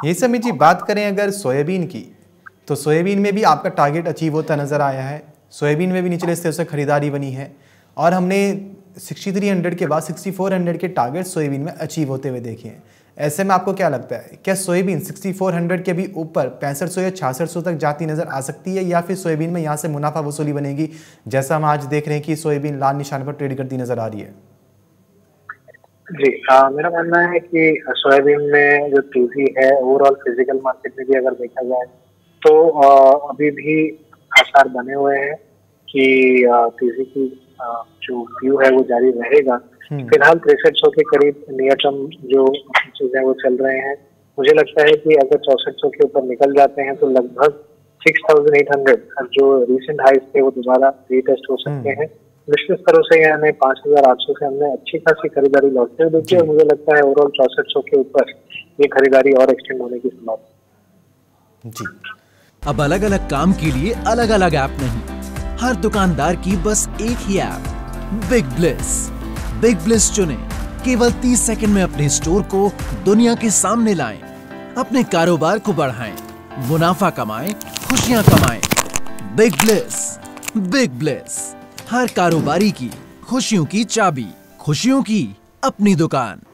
ये समी जी, बात करें अगर सोयाबीन की, तो सोयाबीन में भी आपका टारगेट अचीव होता नज़र आया है। सोयाबीन में भी निचले स्तर से खरीदारी बनी है और हमने 6300 के बाद 6400 के टारगेट सोयाबीन में अचीव होते हुए देखे हैं। ऐसे में आपको क्या लगता है, क्या सोयाबीन 6400 के भी ऊपर 6500 या 6600 तक जाती नज़र आ सकती है, या फिर सोयाबीन में यहाँ से मुनाफा वसूली बनेगी, जैसा हम आज देख रहे हैं कि सोयाबीन लाल निशान पर ट्रेड करती नज़र आ रही है? जी, मेरा मानना है कि सोयाबीन में जो तेजी है ओवरऑल फिजिकल मार्केट में भी अगर देखा जाए तो अभी भी आसार बने हुए हैं कि तेजी की जो व्यू है वो जारी रहेगा। फिलहाल 6300 के करीब नियर टर्म जो चीजें वो चल रहे हैं। मुझे लगता है कि अगर 6400 के ऊपर निकल जाते हैं तो लगभग 6800 जो रिसेंट हाइज थे वो दोबारा रीटेस्ट हो सकते हैं। निश्चित स्तरों से यानी 5800 से हमने अच्छी खासी खरीदारी लौटते हुए देखी और मुझे लगता है ओवरऑल 6400 के ऊपर ये खरीदारी और एक्सटेंड होने की संभावना जी। अब अलग अलग काम के लिए अलग अलग ऐप नहीं, हर दुकानदार की बस एक ही app, Big Bliss. Big Bliss चुने, केवल 30 सेकंड में अपने स्टोर को दुनिया के सामने लाएं, अपने कारोबार को बढ़ाएं, मुनाफा कमाएं, खुशियां कमाएं। Big Bliss. बिग ब्लिस, हर कारोबारी की खुशियों की चाबी, खुशियों की अपनी दुकान।